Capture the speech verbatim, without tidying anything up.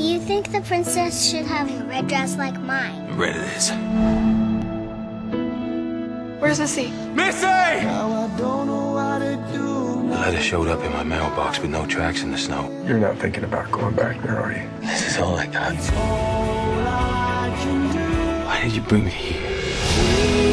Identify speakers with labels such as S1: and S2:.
S1: Do you think the princess should have a red dress like mine?
S2: Red it is.
S3: Where's Missy?
S2: Missy! The letter showed up in my mailbox with no tracks in the snow.
S4: You're not thinking about going back there, are you?
S2: This is all I got. Why did you bring me here?